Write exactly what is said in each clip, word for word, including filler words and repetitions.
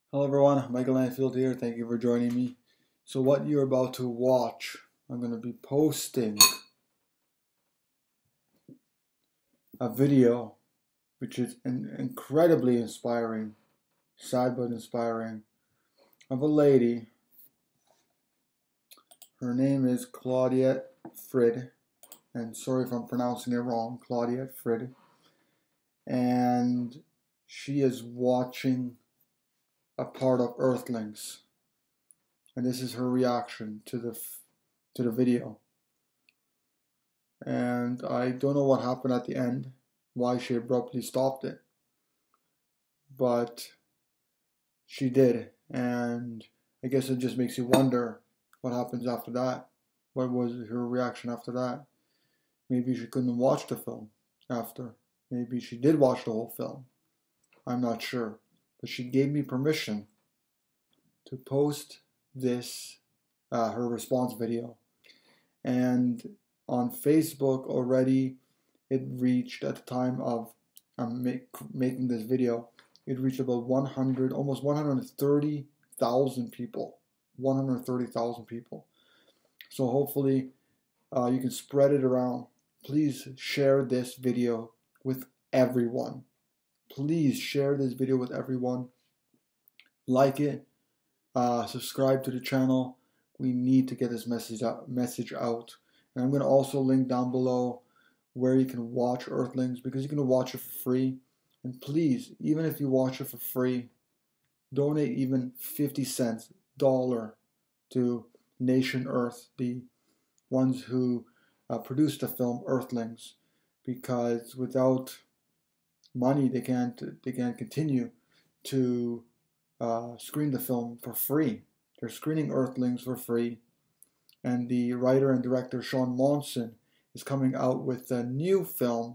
Hello everyone, Michael Anfield here. Thank you for joining me. So what you're about to watch, I'm going to be posting a video which is in incredibly inspiring, sad but inspiring, of a lady. Her name is Claudette Frid, and sorry if I'm pronouncing it wrong, Claudette Frid. And she is watching a part of Earthlings, and this is her reaction to the to the video. And I don't know what happened at the end, why she abruptly stopped it, but she did, and I guess it just makes you wonder what happens after that. What was her reaction after that? Maybe she couldn't watch the film after. Maybe she did watch the whole film. I'm not sure. But she gave me permission to post this, uh, her response video. And on Facebook already, it reached, at the time of um, make, making this video, it reached about one hundred, almost one hundred thirty thousand people. one hundred thirty thousand people. So hopefully uh, you can spread it around. Please share this video with everyone. Please share this video with everyone. Like it. Uh, subscribe to the channel. We need to get this message out, message out. And I'm going to also link down below where you can watch Earthlings, because you can watch it for free. And please, even if you watch it for free, donate even fifty cents, dollar, to Nation Earth, the ones who uh, produced the film Earthlings, because without money they can't they can't continue to uh, screen the film for free. They're screening Earthlings for free, and the writer and director Shaun Monson is coming out with a new film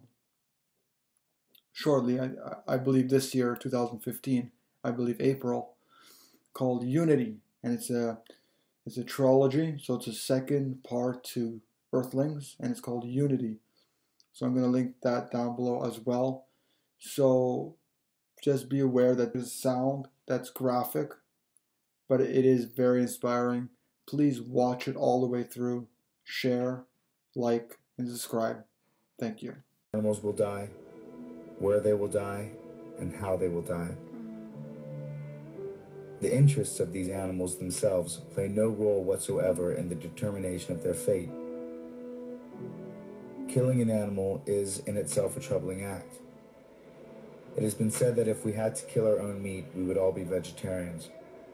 shortly. I, I believe this year, two thousand fifteen. I believe April, called Unity, and it's a it's a trilogy. So it's a second part to Earthlings, and it's called Unity. So I'm going to link that down below as well. So just be aware that there's sound that's graphic, but it is very inspiring. Please watch it all the way through. Share, like, and subscribe. Thank you. Animals will die, where they will die, and how they will die. The interests of these animals themselves play no role whatsoever in the determination of their fate. Killing an animal is in itself a troubling act. It has been said that if we had to kill our own meat, we would all be vegetarians.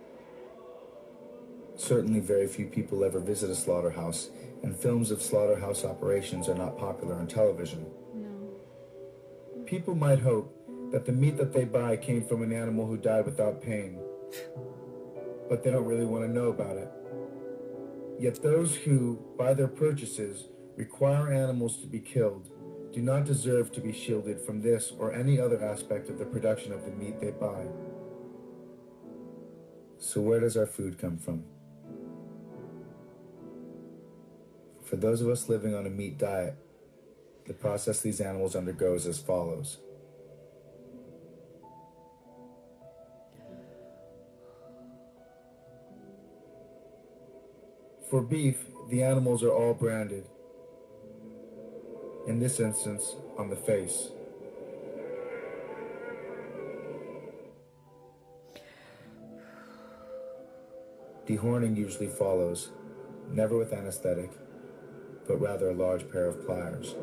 Certainly very few people ever visit a slaughterhouse, and films of slaughterhouse operations are not popular on television. No. People might hope that the meat that they buy came from an animal who died without pain, but they don't really want to know about it. Yet those who, by their purchases, require animals to be killed do not deserve to be shielded from this or any other aspect of the production of the meat they buy. So where does our food come from? For those of us living on a meat diet, the process these animals undergo is as follows. For beef, the animals are all branded. In this instance, on the face. Dehorning usually follows, never with anesthetic, but rather a large pair of pliers.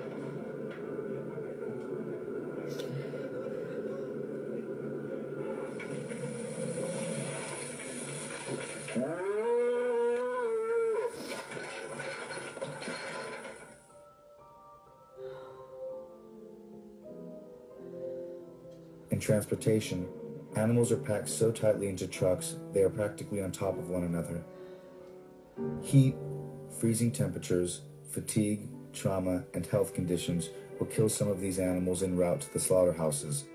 In transportation, animals are packed so tightly into trucks they are practically on top of one another. Heat, freezing temperatures, fatigue, trauma, and health conditions will kill some of these animals en route to the slaughterhouses.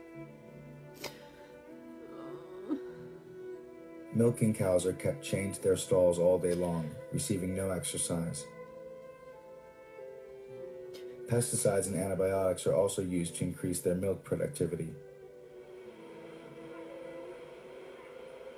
Milking cows are kept chained to their stalls all day long, receiving no exercise. Pesticides and antibiotics are also used to increase their milk productivity.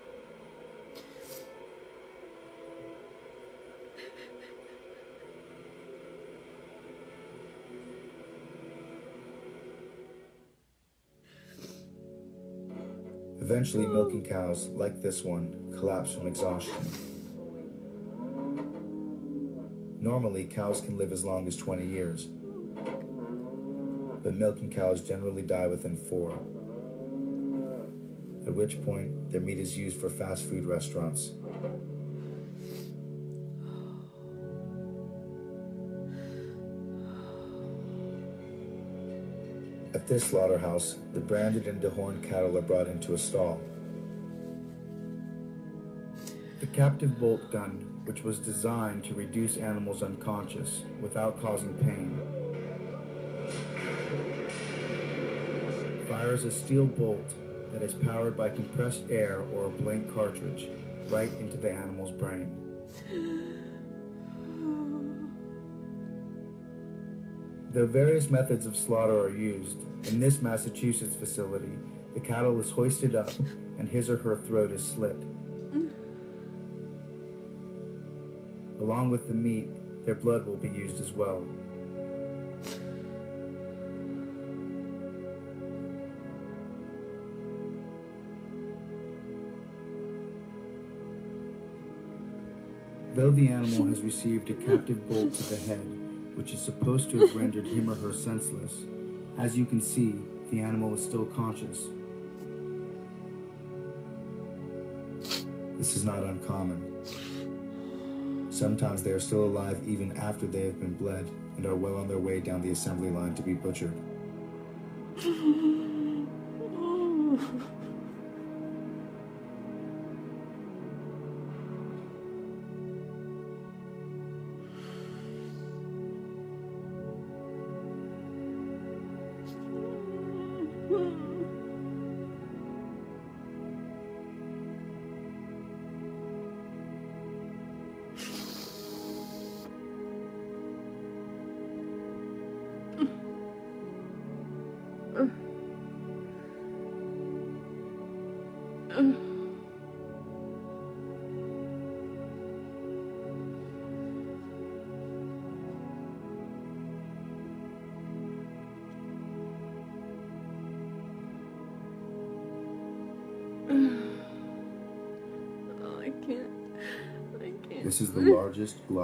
Eventually, milking cows, like this one, collapse from exhaustion. Normally, cows can live as long as twenty years, but milking cows generally die within four, at which point their meat is used for fast food restaurants. At this slaughterhouse, the branded and dehorned cattle are brought into a stall. The captive bolt gun, which was designed to reduce animals unconscious without causing pain, fires a steel bolt that is powered by compressed air or a blank cartridge right into the animal's brain. Though various methods of slaughter are used, in this Massachusetts facility, the cattle is hoisted up and his or her throat is slit. Along with the meat, their blood will be used as well. Though the animal has received a captive bolt to the head, which is supposed to have rendered him or her senseless, as you can see, the animal is still conscious. This is not uncommon. Sometimes they are still alive even after they have been bled and are well on their way down the assembly line to be butchered. Oh, I can't. I can't. This is the largest